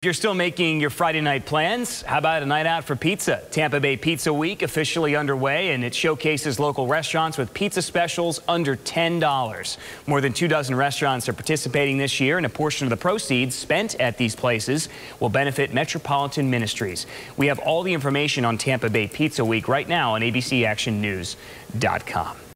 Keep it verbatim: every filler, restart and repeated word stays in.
You're still making your Friday night plans? How about a night out for pizza? Tampa Bay Pizza Week officially underway, and it showcases local restaurants with pizza specials under ten dollars. More than two dozen restaurants are participating this year, and a portion of the proceeds spent at these places will benefit Metropolitan Ministries. We have all the information on Tampa Bay Pizza Week right now on A B C Action News dot com.